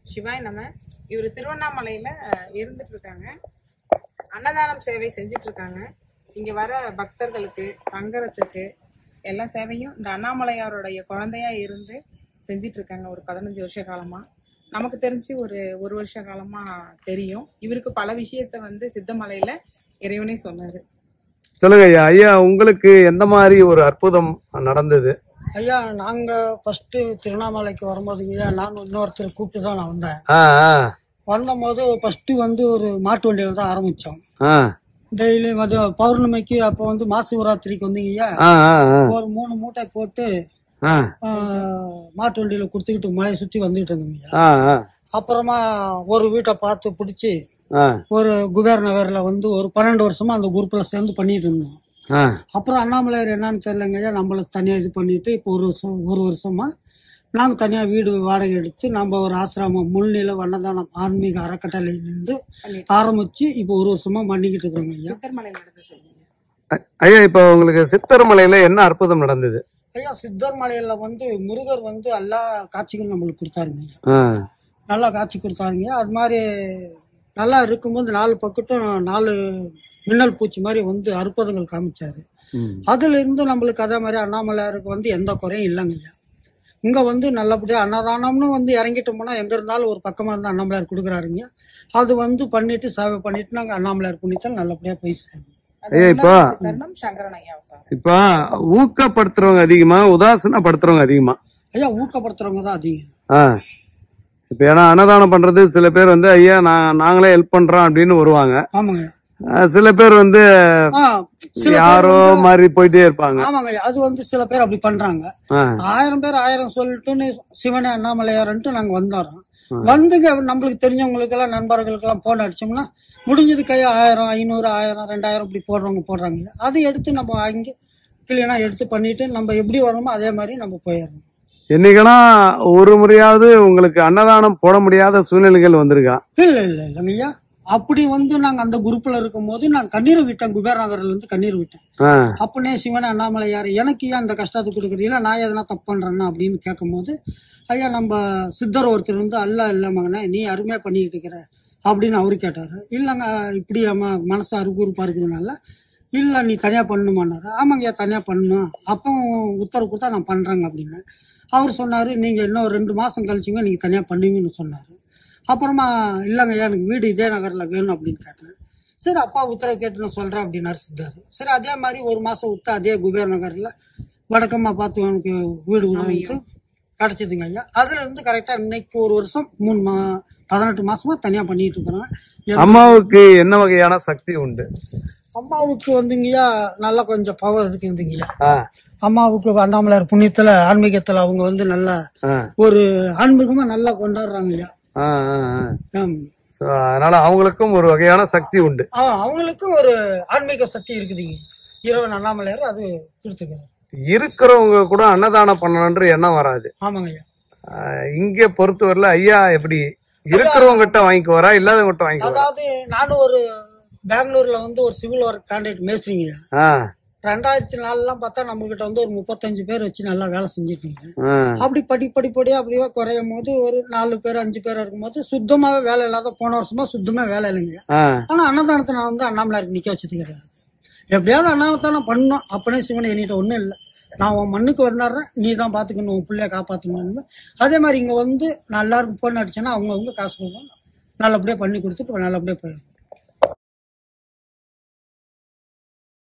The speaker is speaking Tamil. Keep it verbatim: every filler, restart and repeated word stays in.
சிவாய் நம்ம இவர் திருவண்ணாமலையில இருந்துட்டு இருக்காங்க. அன்னதானம் சேவை செஞ்சிட்டு இருக்காங்க. இங்க வர பக்தர்களுக்கு தங்கறதுக்கு எல்லா சேவையும் இந்த அண்ணாமலையாருடைய குழந்தையா இருந்து செஞ்சிட்டு இருக்காங்க. ஒரு பதினஞ்சு வருஷ காலமா நமக்கு தெரிஞ்சு ஒரு ஒரு வருஷ காலமா தெரியும். இவருக்கு பல விஷயத்த வந்து சித்தமலையில இறைவனே சொன்னாரு. சொல்லுங்க ஐயா. ஐயா, உங்களுக்கு எந்த மாதிரி ஒரு அற்புதம் நடந்தது? ஐயா, நாங்க ஃபர்ஸ்ட் திருவண்ணாமலைக்கு வரும்போதுங்க, நான் இன்னொருத்தர் கூப்பிட்டு தான் நான் வந்தேன். வந்தபோது ஃபர்ஸ்ட் வந்து ஒரு மாட்டு வண்டியில தான் ஆரம்பிச்சோம். டெய்லி வந்து பௌர்ணமிக்கு அப்போ வந்து மாசிவராத்திரிக்கு வந்தீங்கய்யா, ஒரு மூணு மூட்டை போட்டு மாட்டு வண்டியில குடுத்துக்கிட்டு மலையை சுத்தி வந்துகிட்டு இருந்தோங்க. அப்புறமா ஒரு வீட்டை பார்த்து பிடிச்சி ஒரு குபேர் நகர்ல வந்து ஒரு பன்னெண்டு வருஷமா அந்த குரூப்ல சேர்ந்து பண்ணிட்டு இருந்தோம். அப்புறம் அண்ணாமலையார் என்னன்னு தெரியலங்கய்யா, நம்மளுக்கு தனியா இது பண்ணிட்டு இப்போ ஒரு வருஷம் ஒரு வருஷமா நாங்க தனியா வீடு வாடகை எடுத்து நம்ம ஒரு ஆசிரமம் முள்நில வண்ணதானம் ஆன்மீக அறக்கட்டளை நின்று ஆரம்பிச்சு இப்போ ஒரு வருஷமா பண்ணிக்கிட்டு இருக்கோங்க ஐயா. ஐயா, இப்போ உங்களுக்கு சித்தர் மலையில என்ன அற்புதம் நடந்தது? ஐயா, சித்தர் மலையில வந்து முருகர் வந்து எல்லா காட்சிகளும் நம்மளுக்கு கொடுத்தாருங்க ஐயா. நல்லா காட்சி கொடுத்தாருங்க. அது மாதிரி நல்லா இருக்கும்போது நாலு பக்கட்டும் நாலு மின்னல் பூச்சி மாதிரி வந்து அற்புதங்கள் காமிச்சாரு. அதுல இருந்து நம்மளுக்கு அதே மாதிரி அண்ணாமலையாருக்கு வந்து எந்த குறையும் இல்லைங்க ஐயா. இங்க வந்து நல்லபடியா அன்னதானம்னு வந்து இறங்கிட்டு போனா எங்க இருந்தாலும் ஒரு பக்கமா இருந்து அண்ணாமலையார் கொடுக்குறாருங்க. அது வந்து பண்ணிட்டு சேவை பண்ணிட்டு நாங்க அண்ணாமலையார் புண்ணியத்தால் நல்லபடியா போய் சேரும். இப்போ இப்ப ஊக்கப்படுத்துறவங்க அதிகமா உதாசீனப்படுத்துறவங்க அதிகமா? ஐயா, ஊக்கப்படுத்துறவங்க தான் அதிகம். இப்ப ஏன்னா அன்னதானம் பண்றது சில பேர் வந்து ஐயா நான் நாங்களே ஹெல்ப் பண்றோம் அப்படின்னு வருவாங்க. ஆமாங்க. சில பேர் வந்து யாரோ மாதிரி போயிட்டே இருப்பாங்க. ஆமாங்க, அது வந்து சில பேர் அப்படி பண்றாங்க. ஆயிரம் பேர் ஆயிரம் சொல்லிட்டு சிவனே அண்ணாமலையார்ன்ட்டு நாங்க வந்துடுறோம். வந்துங்க நம்மளுக்கு தெரிஞ்சவங்களுக்கு எல்லாம் நண்பர்களுக்கு எல்லாம் போன் அடிச்சோம்னா முடிஞ்சது கையா ஆயிரம் ஐநூறு ஆயிரம் ரெண்டாயிரம் இப்படி போடுறவங்க போடுறாங்க. அதை எடுத்து நம்ம அங்கே கிளீனா எடுத்து பண்ணிட்டு நம்ம எப்படி வரணுமோ அதே மாதிரி நம்ம போயிடணும். என்னைக்குன்னா ஒரு முறையாவது உங்களுக்கு அன்னதானம் போட முடியாத சூழ்நிலைகள் வந்திருக்கா? இல்ல இல்ல இல்லைங்க ஐயா, அப்படி வந்து நாங்க அந்த குரூப்ல இருக்கும் போது நான் கண்ணீர் விட்டேன். குபேர் நகர்ல இருந்து கண்ணீர் விட்டேன். அப்பனே சிவன அண்ணாமலையார் எனக்கு ஏன் அந்த கஷ்டத்தை கொடுக்குறீங்களா, நான் எதனா தப்பு பண்றேன்னா அப்படின்னு கேட்கும் போது ஐயா நம்ம சித்தர் ஒருத்தர் வந்து அல்ல இல்ல மகனே நீ அருமையா பண்ணிக்கிட்டு இருக்கிற அப்படின்னு அவரு கேட்டாரு. இல்லைங்க இப்படி அம்மா மனசு அறுகுறுப்பா இருக்குதுனால இல்ல நீ தனியா பண்ணணுமான்னாரு. ஆமாங்க தனியா பண்ணணும். அப்போ உத்தரவு கொடுத்தா நான் பண்றேங்க அப்படின்னு அவர் சொன்னாரு. நீங்க இன்னும் ரெண்டு மாசம் கழிச்சுங்க நீங்க தனியா பண்ணுவீங்கன்னு சொன்னாரு. அப்புறமா இல்லைங்க எனக்கு வீடு இதே நகர்ல வேணும் அப்படின்னு கேட்டேன். சரி அப்பா உத்தரவு கேட்டு நான் சொல்றேன் அப்படின்னாரு சித்தாரு. சரி அதே மாதிரி ஒரு மாசம் விட்டு அதே குபேர் நகர்ல வடக்கம்மா பார்த்து எனக்கு வீடு விட்டு கிடைச்சதுங்க ஐயா. அதுல இருந்து கரெக்டா இன்னைக்கு ஒரு வருஷம் மூணு மா பதினெட்டு மாசமா தனியா பண்ணிட்டு இருக்கிறோம். அம்மாவுக்கு என்ன வகையான சக்தி உண்டு? அம்மாவுக்கு வந்துங்கய்யா நல்லா கொஞ்சம் பவர் இருக்குதுங்கய்யா. அம்மாவுக்கு அண்ணாமலையார் புண்ணியத்துல ஆன்மீகத்துல அவங்க வந்து நல்லா ஒரு ஆன்மீகமா நல்லா கொண்டாடுறாங்க ஐயா. அதனால அவங்களுக்கும் ஒரு வகையான சக்தி உண்டு. அவங்களுக்கும் ஒரு ஆன்மீக சக்தி இருக்குதுங்க. இறைவன் அண்ணாமலையார் அது கொடுத்துக்கிறார். இருக்கிறவங்க கூட அன்னதானம் பண்ணணும்ன்ற எண்ணம் வராது. ஆமாங்க ஐயா. இங்க பொறுத்தவரையில ஐயா எப்படி இருக்கிறவங்க கிட்ட வாங்கிக்குவாரா இல்லாதவங்க கிட்ட வாங்கிக்குவாரா? அதாவது நானும் ஒரு பெங்களூர்ல வந்து ஒரு சிவில் ஒர்க் கான்ட்ராக்ட் மேஸ்திரிங்க. ரெண்டாயிரத்தி நாலு எல்லாம் பார்த்தா நம்ம கிட்ட வந்து ஒரு முப்பத்தஞ்சு பேர் வச்சு நல்லா வேலை செஞ்சுட்டு இருந்தேன். அப்படி படி படிப்படியா அப்படியே குறையும் போது ஒரு நாலு பேர் அஞ்சு பேர் இருக்கும் போது சுத்தமாவே வேலை இல்லாத போன வருஷமா சுத்தமா வேலை இல்லைங்க. ஆனா அன்னதானத்தை நான் வந்து அண்ணாமலையாருக்கு நிக்க வச்சது கிடையாது. எப்படியாவது அண்ணாதானம் பண்ணணும் அப்படியே சிவனை எண்ணிட்ட ஒண்ணும் இல்லை. நான் உன் மண்ணுக்கு வந்தாடுறேன், நீ தான் பாத்துக்கணும், உன் பிள்ளைய காப்பாற்றணும். அதே மாதிரி இங்க வந்து நான் எல்லாருக்கும் போன் அடிச்சேன்னா அவங்க அவங்க காசு கொடுக்கணும், நல்லபடியா பண்ணி கொடுத்துட்டு நல்லபடியா போயிடும்.